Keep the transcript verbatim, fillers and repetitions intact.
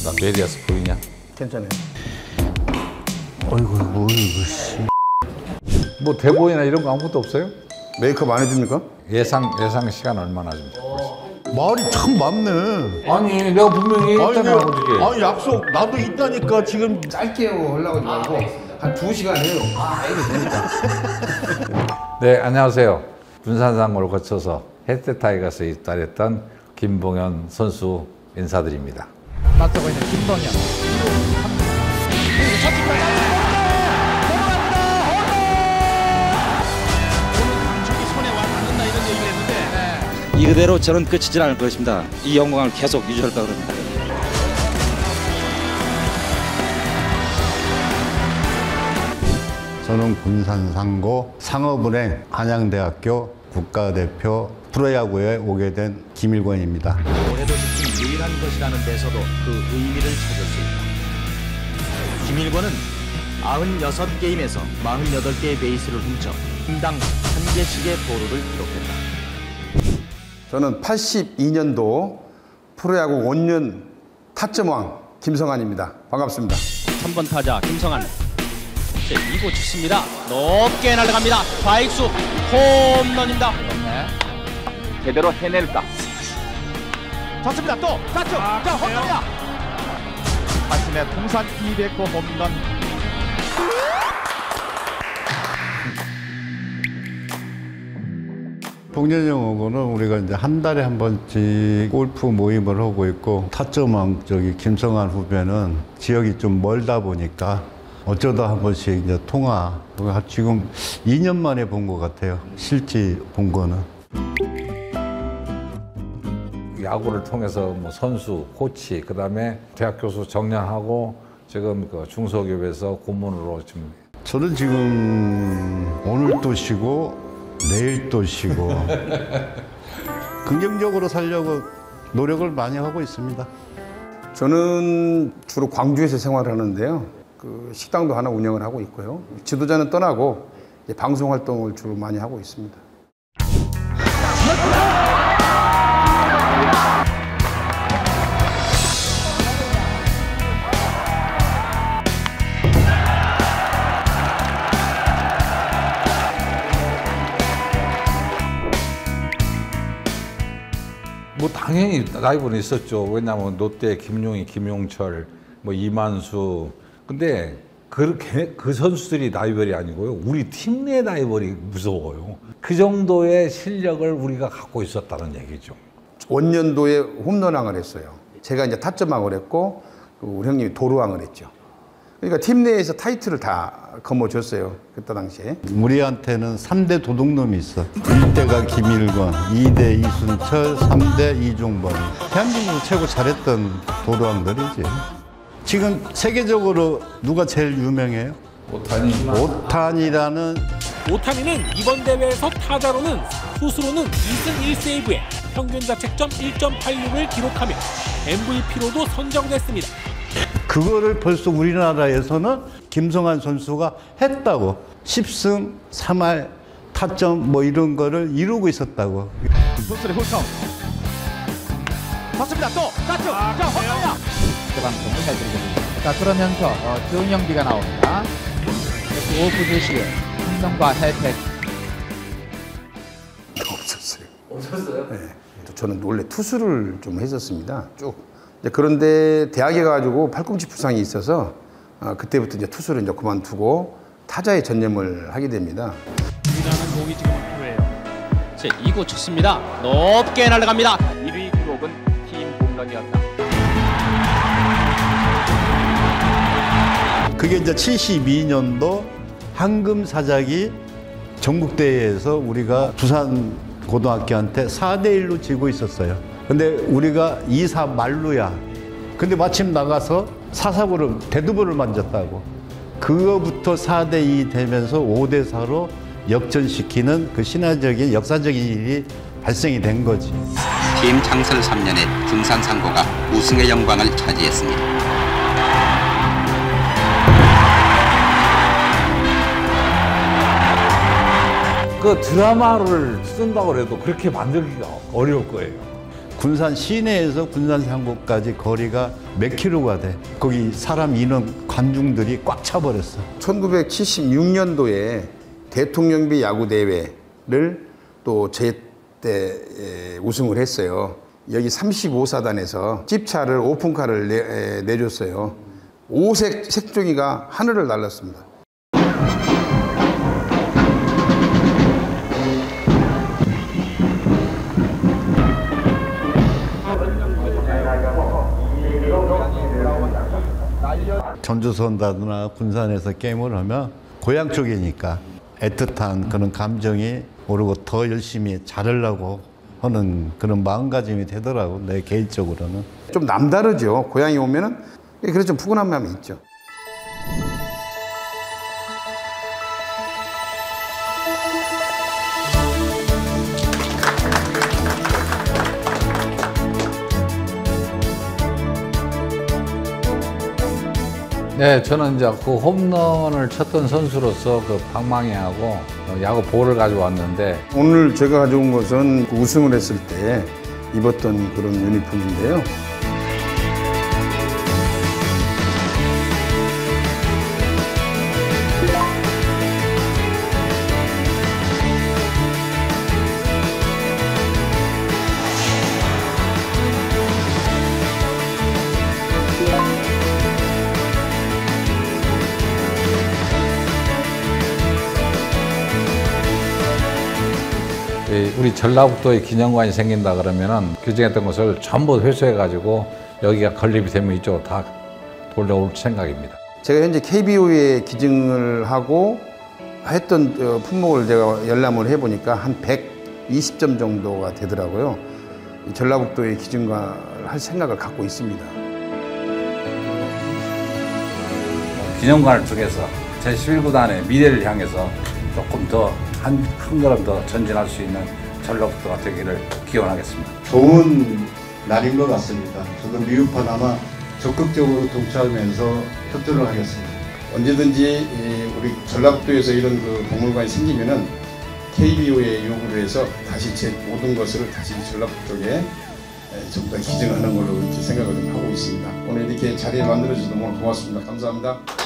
나 메리아스 보이냐? 괜찮아요. 어이구, 뭐 이거 씨. 뭐 대보이나 이런 거 아무것도 없어요? 메이크업 안 해줍니까? 예상 예상 시간 얼마나 좀? 말이 참 많네. 아니 내가 분명히 했잖아 어저께. 아니 약속 나도 있다니까 지금. 짧게 하려고 하지 말고 한 두 시간 해요. 아, 이거 되니까. 네, 안녕하세요. 군산상고를 거쳐서 롯데 타이거스에 입단했던 김봉현 선수 인사드립니다. 맞서고 있는 김봉현. 이 그대로 저는 끝이질 않을 것입니다. 이 영광을 계속 유지할 겁니다. 저는 군산상고 상업은행 한양대학교 국가대표 프로야구에 오게 된 김일권입니다. 올해도 지킨 유일한 것이라는 데서도 그 의미를 찾을 수 있다. 김일권은 구십육 게임에서 사십팔 개의 베이스를 훔쳐 인당 한 개씩의 도루를 기록했다. 저는 팔십이 년도 프로야구 오 년 타점왕 김성환입니다. 반갑습니다. 삼 번 타자 김성환. 이 구 쳤습니다. 높게 날아갑니다. 좌익수 홈런입니다. 네. 제대로 해낼까? 쳤습니다. 또 좌측. 자, 홈런이야. 자신의 통산 이백 호 홈런. 봉년영하고는 우리가 이제 한 달에 한 번씩 골프 모임을 하고 있고, 타점왕 저기 김성환 후배는 지역이 좀 멀다 보니까 어쩌다 한 번씩 이제 통화. 지금 이 년 만에 본 것 같아요. 실제 본 거는. 야구를 통해서 뭐 선수, 코치, 그다음에 대학 교수 정년하고 지금 그 중소기업에서 고문으로 지금. 저는 지금 오늘 또 쉬고 내일 또 쉬고 긍정적으로 살려고 노력을 많이 하고 있습니다. 저는 주로 광주에서 생활하는데요. 그 식당도 하나 운영을 하고 있고요. 지도자는 떠나고 이제 방송 활동을 주로 많이 하고 있습니다. 뭐 당연히 라이벌은 있었죠. 왜냐하면 롯데 김용희, 김용철, 뭐 이만수. 근데 그렇게 그 선수들이 라이벌이 아니고요. 우리 팀 내 라이벌이 무서워요. 그 정도의 실력을 우리가 갖고 있었다는 얘기죠. 원년도에 홈런왕을 했어요. 제가 이제 타점왕을 했고 우리 형님이 도루왕을 했죠. 그러니까 팀 내에서 타이틀을 다 거머쥐었어요. 그때 당시에. 우리한테는 삼 대 도둑놈이 있어. 일 대가 김일권, 이 대 이순철, 삼 대 이종범. 대한민국 최고 잘했던 도루왕들이지. 지금 세계적으로 누가 제일 유명해요? 오타니. 오타니라는. 오타니는 이번 대회에서 타자로는 투수로는 이 승 일 세이브에 평균 자책점 일 점 팔육을 기록하며 엠브이피로도 선정됐습니다. 그거를 벌써 우리나라에서는 김성환 선수가 했다고. 십 승 삼 할 타점 뭐 이런 거를 이루고 있었다고. 투수의 홀카운트. 쳤습니다. 또 좌측. 자, 홈런이야. 그 방송을 해드리겠습니다. 자, 그러면서 어, 정영비가 나옵니다. 오프 제시 홈런과 혜택. 없었어요. 없었어요? 네. 또 저는 원래 투수를 좀 했었습니다. 쭉. 이제 그런데 대학에 가가지고 팔꿈치 부상이 있어서 어, 그때부터 이제 투수를 이제 그만두고 타자에 전념을 하게 됩니다. 이라는 공이 지금 필요해요. 제 이 구 쳤습니다. 높게 날아갑니다. 일 위 기록은 팀 홈런이었다. 그게 이제 칠십이 년도 황금사자기 전국대회에서 우리가 부산 고등학교한테 사 대 일로 지고 있었어요. 근데 우리가 이 사 만루야. 근데 마침 나가서 사사구를 데드볼을 만졌다고. 그거부터 사 대 이 되면서 오 대 사로 역전시키는 그 신화적인 역사적인 일이 발생이 된 거지. 팀 창설 삼 년에 군산상고가 우승의 영광을 차지했습니다. 그 드라마를 쓴다고 해도 그렇게 만들기가 어려울 거예요. 군산 시내에서 군산 상고까지 거리가 몇 킬로가 돼. 거기 사람 인원 관중들이 꽉 차버렸어. 천구백칠십육 년도에 대통령비 야구 대회를 또 제 때 우승을 했어요. 여기 삼십오 사단에서 집차를 오픈카를 내, 내줬어요. 오색 색종이가 하늘을 날랐습니다. 전주선다나 군산에서 게임을 하면 고향 쪽이니까 애틋한 그런 감정이 오르고 더 열심히 잘하려고 하는 그런 마음가짐이 되더라고, 내 개인적으로는. 좀 남다르죠. 고향에 오면은 그래서 좀 푸근한 마음이 있죠. 네, 저는 이제 그 홈런을 쳤던 선수로서 그 방망이하고 야구 볼을 가져왔는데, 오늘 제가 가져온 것은 그 우승을 했을 때 입었던 그런 유니폼인데요. 우리 전라북도에 기념관이 생긴다 그러면은 규정했던 것을 전부 회수해 가지고 여기가 건립이 되면 이쪽으로 다 돌려올 생각입니다. 제가 현재 케이비오에 기증을 하고 했던 품목을 제가 열람을 해보니까 한 백이십 점 정도가 되더라고요. 전라북도에 기증을 할 생각을 갖고 있습니다. 기념관을 통해서 제십일 구단의 미래를 향해서 조금 더 한 한 걸음 더 전진할 수 있는 전라북도가 되기를 기원하겠습니다. 좋은 날인 것 같습니다. 저도 미흡한 아마 적극적으로 동참하면서 협조를 하겠습니다. 언제든지 우리 전라북도에서 이런 그 박물관이 생기면은 케이비오에 요구를 해서 다시 제 모든 것을 다시 전라북도 쪽에 좀 더 기증하는 걸로 이렇게 생각을 좀 하고 있습니다. 오늘 이렇게 자리를 만들어 주셔서 너무 고맙습니다. 감사합니다.